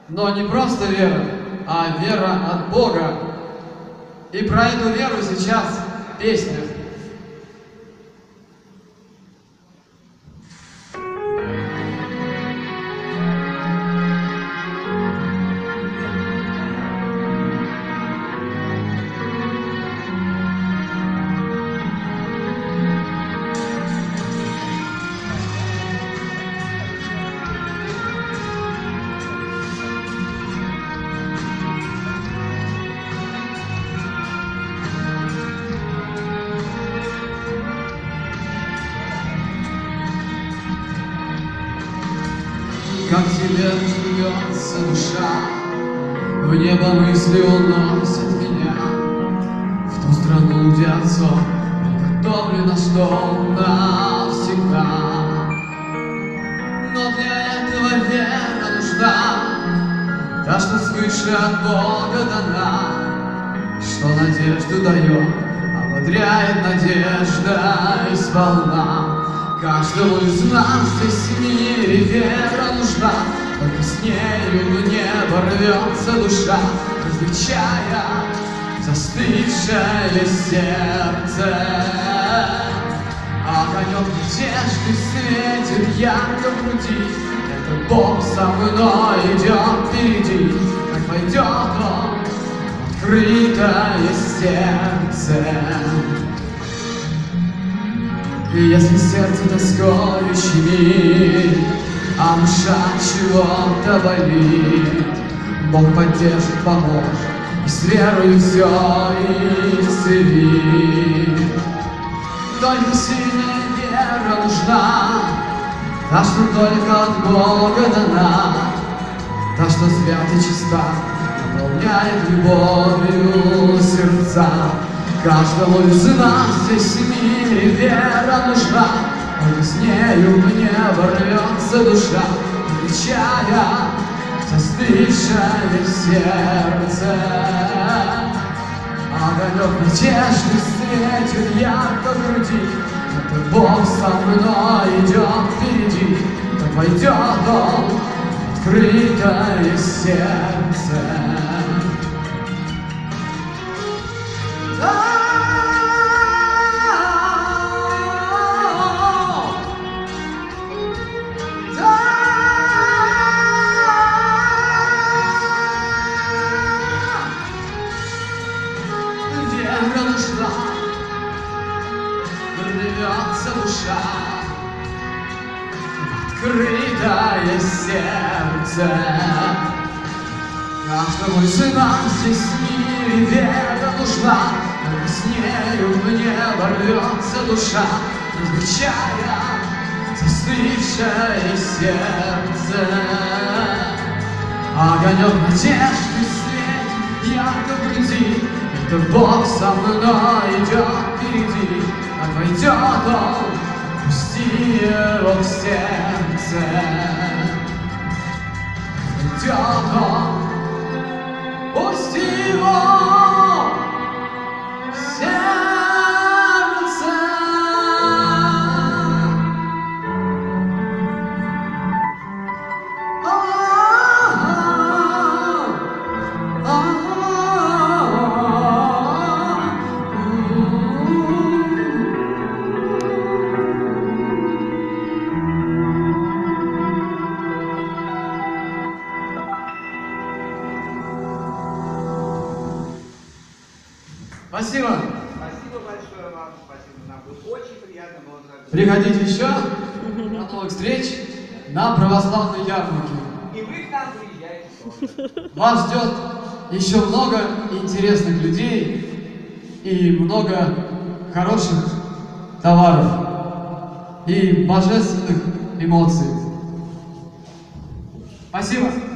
Но не просто вера, а вера от Бога. И про эту веру сейчас песня. Как тебе ждется душа, в небо мысли уносят меня, в ту страну, где отцом приготовлено, что навсегда. Но для этого вера нужна, та, что свыше от Бога дана, что надежду дает, ободряет надежда сполна. Каждому из нас здесь в мире вера нужна, только с нею в небо рвется душа, различая застывшее сердце. Огонек надежды светит ярко в груди, это Бог со мной идет впереди, как пойдет Он в открытое сердце. И если сердце тоскою щемит, а душа чего-то болит, Бог поддержит, поможет, и с верой все исцелит. Только сильная вера нужна, та, что только от Бога дана, та, что свята и чиста, наполняет любовью сердца. Каждому из нас здесь в мире вера нужна, только с нею в небо рвется душа, отвечая застывшее сердце. Огонек надежды светит ярко в груди, это Бог со мной идет впереди, как войдет Он в открытое сердце. Вера нужна, рвется душа, открытое сердце. Каждому из нас здесь в мире вера нужна, только с нею в небо рвется душа, различая застывшее сердце. Огонек надежды светит ярко в груди, это Бог со мной идет впереди, как войдет Он, пусти его в сердце. Войдет Он, пусти его в сердце. Спасибо. Спасибо большое вам. Спасибо. Нам было очень приятно. Приходите еще. До новых встреч на православной ярмарке. И вы к нам приезжаете тоже. Вас ждет еще много интересных людей и много хороших товаров и божественных эмоций. Спасибо.